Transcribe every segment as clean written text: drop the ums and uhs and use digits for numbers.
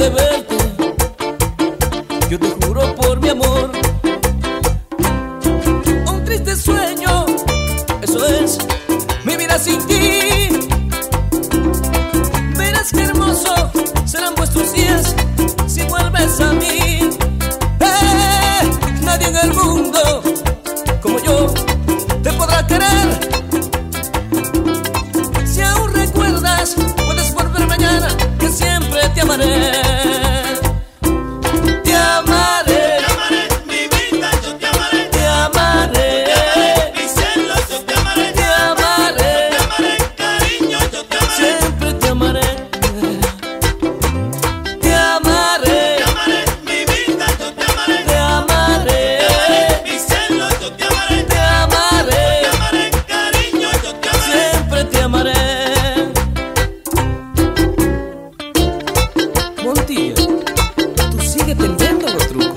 de verte, yo te juro por mi amor. Un triste sueño, eso es mi vida sin ti. Verás qué hermoso serán vuestros días si vuelves a mí. Nadie en el mundo como yo te podrá querer. Si aún recuerdas, puedes volver mañana, que siempre te amaré. Te amaré, Te amaré, mi vida, yo te amaré. te amaré, Te amaré, mi cielo, yo te amaré. te amaré, Te amaré, cariño, yo te amaré. siempre te amaré. Te amaré, Te amaré, mi vida, yo te amaré. te amaré, Te amaré, mi cielo, yo te amaré. te amaré, Te amaré, cariño, yo te amaré. siempre te amaré. Montilla, tú sigue teniendo los trucos.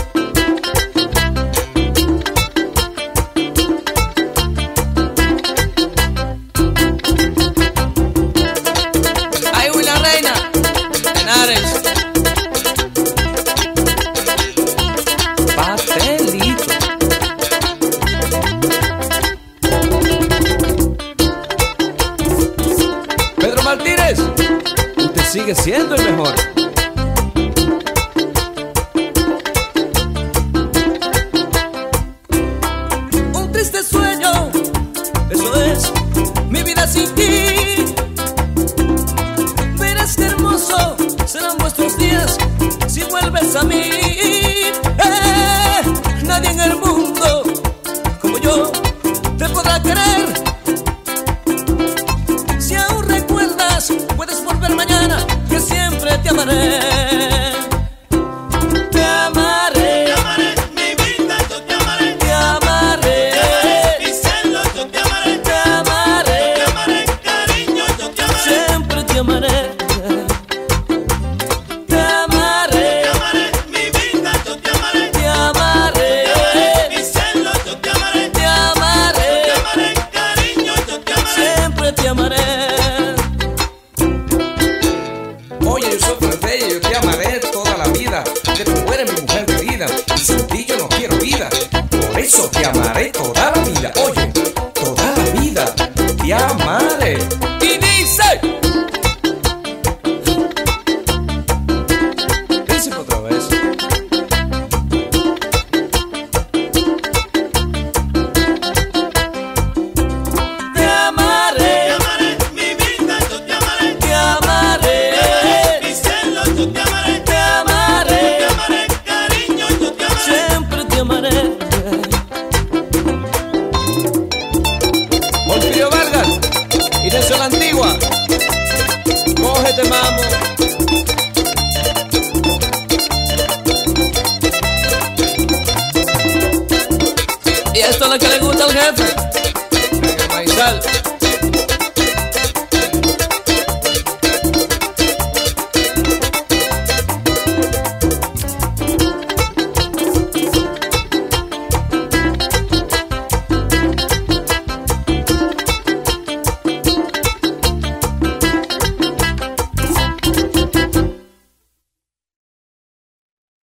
Ahí voy la reina, Henares. Pastelito. Pedro Martínez, usted sigue siendo el mejor. Un triste sueño, eso es mi vida sin ti. Verás qué hermoso serán vuestros días si vuelves a mí. Nadie en el mundo como yo te podrá querer. Si aún recuerdas, puedes volver mañana, que siempre te amaré. Te amaré, Te amaré, mi vida, yo te amaré. te amaré, Te amaré, mi cielo, yo te amaré. te amaré, Te amaré, cariño, yo te amaré. siempre te amaré. Te amaré, Te amaré, mi vida, yo te amaré. te amaré, Te amaré, mi cielo, yo te amaré. te amaré, Te amaré, cariño, yo te amaré. siempre te amaré. Oye, yo soy Freire, yo te amaré toda la vida, que tú eres mi mujer querida, y sin ti yo no quiero vida, por eso te amaré toda la vida.